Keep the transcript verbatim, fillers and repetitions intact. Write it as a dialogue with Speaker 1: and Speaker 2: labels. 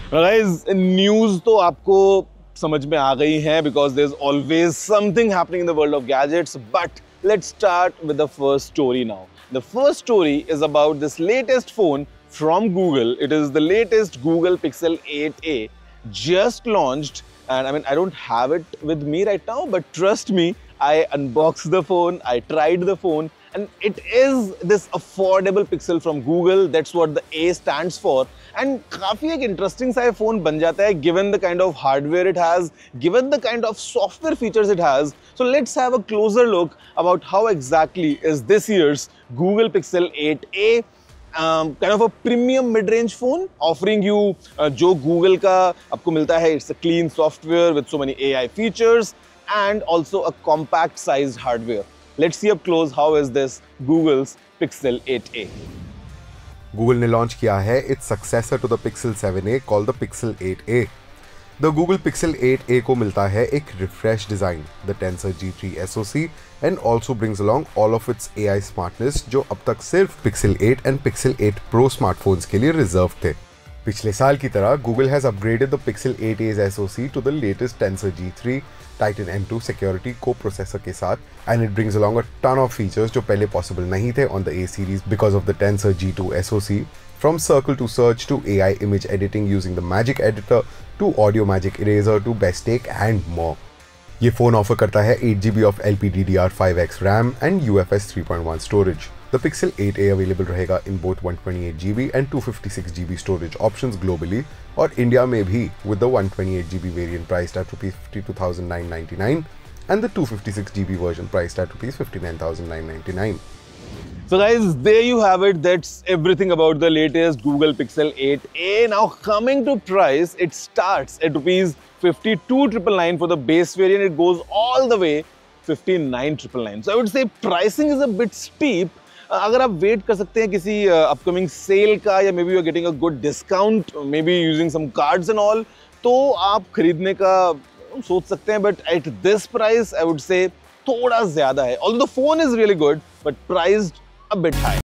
Speaker 1: Guys news तो आपको समझ में आ गई है because there's always something happening in the world of gadgets. But let's start with the first story now. The first story is about this latest phone from Google. It is the latest Google Pixel eight A, just launched, and I mean I don't have it with me right now, but trust me, I unboxed the phone, I tried the phone, and it is this affordable Pixel from Google. That's what the A stands for. And काफी एक interesting सा phone बन जाता है given the kind of hardware it has, given the kind of software features it has. So let's have a closer look about how exactly is this year's Google Pixel eight A. Um, kind of a premium mid-range phone offering you uh, जो Google का आपको मिलता है. It's a clean software with so many A I features and also a compact sized hardware. Let's see up close how is this Google's Pixel eight A.
Speaker 2: Google ने launch किया है its successor to the Pixel seven A called the Pixel eight A. The Google Pixel eight A को मिलता है एक refresh design, the Tensor G three S O C, and also brings along all of its A I smartness जो अब तक सिर्फ Pixel eight and Pixel eight Pro smartphones के लिए reserved थे. पिछले साल की तरह Google has upgraded the Pixel eight A's S O C to the latest Tensor G three Titan M two security co-processor के साथ, and it brings along a ton of features जो पहले possible नहीं थे on the A series because of the Tensor G two S O C, from circle to search to A I image editing using the Magic Editor to Audio Magic Eraser to Best Take and more. ये phone offer करता है eight G B of L P D D R five X RAM and U F S three point one storage. The Pixel eight A available रहेगा in both one twenty-eight G B and two fifty-six G B storage options globally, और India में भी with the one twenty-eight G B variant priced at rupees fifty-two thousand nine hundred ninety-nine and the two fifty-six G B version priced at rupees fifty-nine thousand nine hundred ninety-nine.
Speaker 1: So guys, there you have it. That's everything about the latest Google Pixel eight A. Now coming to price, it starts at rupees fifty-two thousand nine hundred ninety-nine for the base variant. It goes all the way fifty-nine thousand nine hundred ninety-nine. So I would say pricing is a bit steep. अगर आप wait कर सकते हैं किसी upcoming sale का, या may be you are getting a good discount, may be using some cards and all, तो आप खरीदने का सोच सकते हैं. But at this price I would say थोड़ा ज्यादा है. Although the phone is really good but priced a bit high.